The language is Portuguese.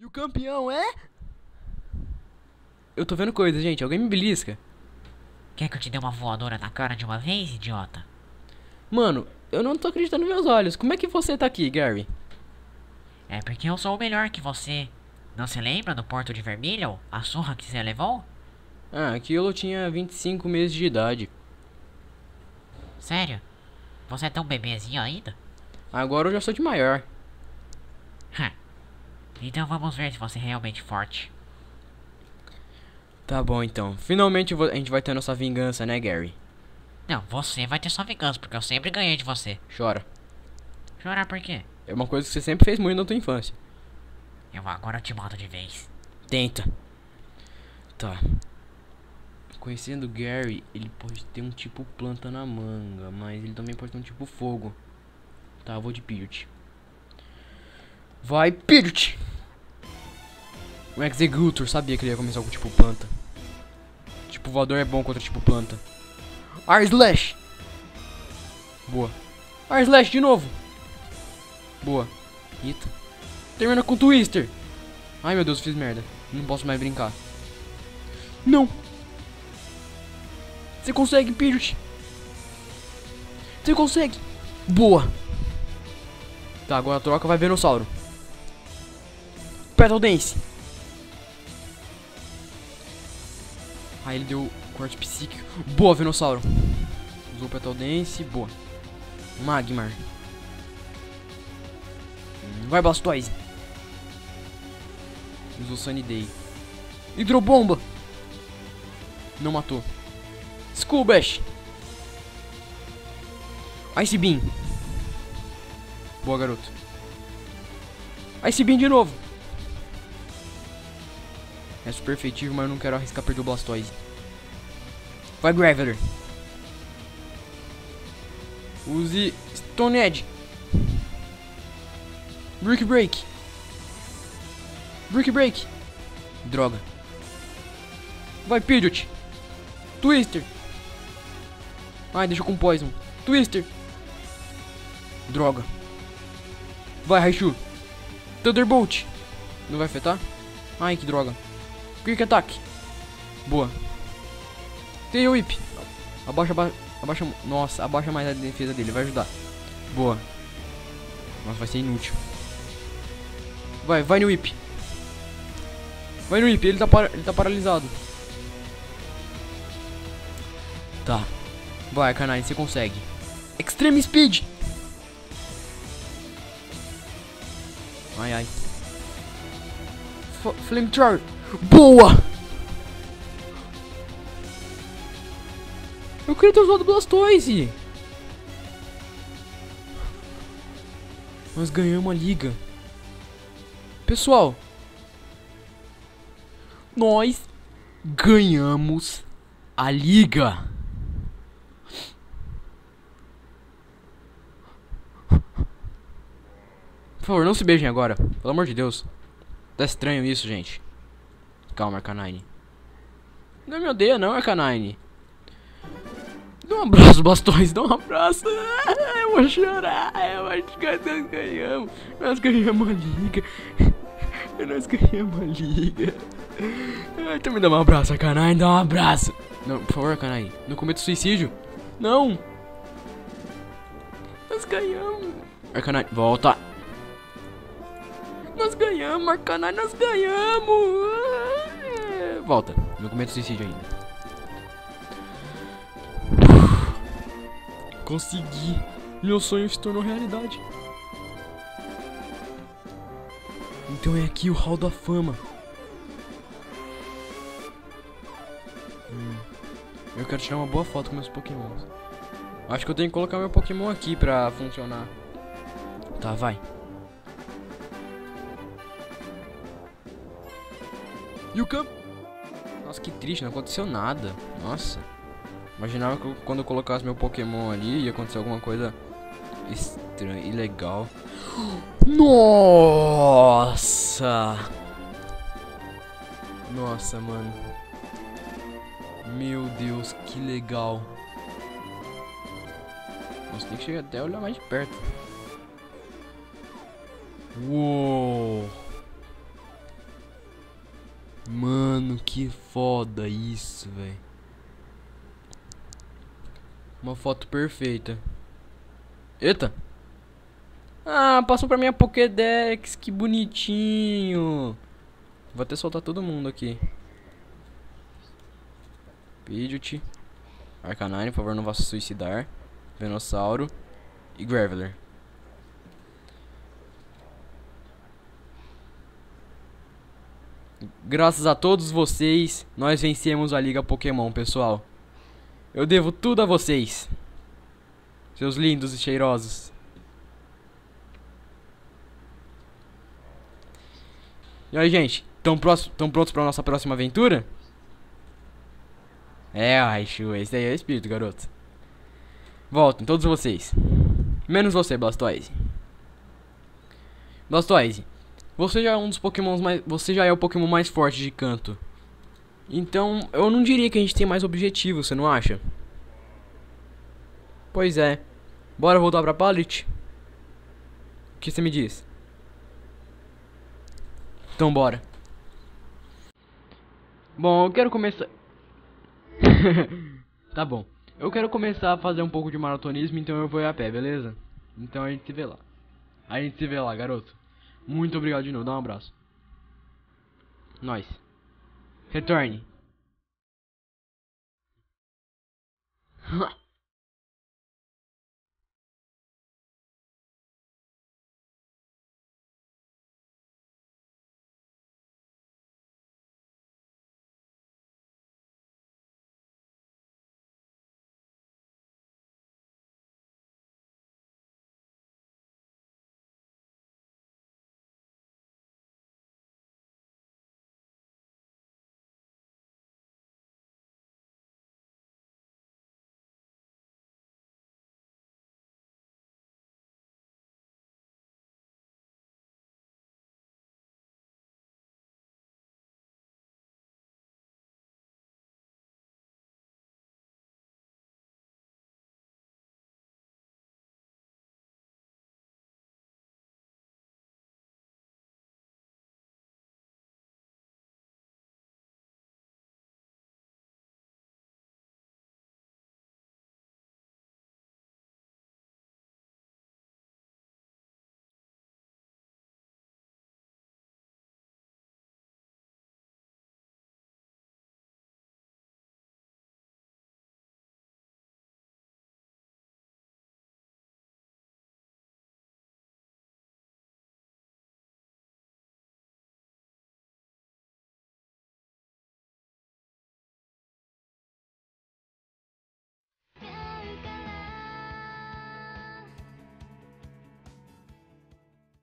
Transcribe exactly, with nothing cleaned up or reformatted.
o campeão é... Eu tô vendo coisa, gente. Alguém me belisca. Quer que eu te dê uma voadora na cara de uma vez, idiota? Mano, eu não tô acreditando nos meus olhos. Como é que você tá aqui, Gary? É porque eu sou o melhor que você. Não se lembra do Porto de Vermilion? A surra que você levou? Ah, aquilo eu tinha vinte e cinco meses de idade. Sério? Você é tão bebezinho ainda? Agora eu já sou de maior. Hã. Então vamos ver se você é realmente forte. Tá bom, então. Finalmente vo- a gente vai ter nossa vingança, né, Gary? Não, você vai ter sua vingança, porque eu sempre ganhei de você. Chora. Chorar por quê? É uma coisa que você sempre fez muito na tua infância. Eu agora te mato de vez. Tenta. Tá. Conhecendo o Gary, ele pode ter um tipo planta na manga, mas ele também pode ter um tipo fogo. Tá, eu vou de Pidgeot. Vai, Pidgeot! O Executor, sabia que ele ia começar com tipo planta. Tipo voador é bom contra tipo planta. Air Slash! Boa. Air Slash de novo! Boa. Eita. Termina com Twister! Ai meu Deus, fiz merda. Não posso mais brincar. Não! Você consegue, Pidgeot! Você consegue! Boa! Tá, agora a troca vai Venossauro. Petal Dance! Aí ele deu corte psíquico. Boa, Venossauro! Usou Petal Dance, boa. Magmar. Vai, Blastoise! Usou Sunny Day. Hidrobomba! Não matou. Skull Bash! Ice Beam! Boa, garoto. Ice Beam de novo! É super efetivo, mas eu não quero arriscar perder o Blastoise. Vai, Graveler! Use Stone Edge! Brick Break! Brick Break! Droga! Vai, Pidgeot! Twister! Ai, deixa com Poison! Twister! Droga! Vai, Raichu! Thunderbolt! Não vai afetar? Ai, que droga! Quick Attack! Boa! Tail Whip! Abaixa, abaixa, abaixa... Nossa, abaixa mais a defesa dele, vai ajudar! Boa! Nossa, vai ser inútil! Vai, vai no Whip! Vai no Whip, ele tá, para... ele tá paralisado! Tá! Vai, Arcanine, você consegue! Extreme Speed! Ai, ai. F Flamethrower. Boa! Eu queria ter usado Blastoise. Nós ganhamos a liga. Pessoal. Nós ganhamos a liga. Por favor, não se beijem agora. Pelo amor de Deus. Tá estranho isso, gente. Calma, Arcanine. Não me odeia não, Arcanine. Dá um abraço, Bastões. Dá um abraço. Eu vou chorar. Eu acho que nós ganhamos. Nós ganhamos a liga. Nós ganhamos a liga. Então me dá um abraço, Arcanine. Dá um abraço. Não, por favor, Arcanine. Não cometa suicídio. Não. Nós ganhamos. Arcanine, volta. Nós ganhamos, Arcanine, nós ganhamos! Volta, não cometa suicídio ainda. Consegui! Meu sonho se tornou realidade. Então é aqui o Hall da Fama. Hum. Eu quero tirar uma boa foto com meus pokémons. Acho que eu tenho que colocar meu pokémon aqui pra funcionar. Tá, vai. E o campo? Nossa, que triste, não aconteceu nada. Nossa. Imaginava que eu, quando eu colocasse meu Pokémon ali ia acontecer alguma coisa estranha, ilegal. Nossa! Nossa, mano. Meu Deus, que legal. Nossa, tem que chegar até olhar mais de perto. Uou! que foda isso, velho. Uma foto perfeita. Eita. Ah, passou pra minha Pokédex. Que bonitinho. Vou até soltar todo mundo aqui. Pidgeot. Arcanine, por favor, não vá se suicidar. Venossauro. E Graveler. Graças a todos vocês, nós vencemos a Liga Pokémon, pessoal. Eu devo tudo a vocês, seus lindos e cheirosos. E aí, gente, tão, tão prontos pra nossa próxima aventura? É, Raichu, esse daí é o espírito, garoto. Voltem, todos vocês. Menos você, Blastoise. Blastoise, você já é um dos Pokémons mais... Você já é o Pokémon mais forte de canto. Então, eu não diria que a gente tem mais objetivo, você não acha? Pois é. Bora voltar pra Pallet? O que você me diz? Então bora. Bom, eu quero começar... Tá bom. Eu quero começar a fazer um pouco de maratonismo, então eu vou ir a pé, beleza? Então a gente se vê lá. A gente se vê lá, garoto. Muito obrigado de novo, dá um abraço. Nós. Retorne.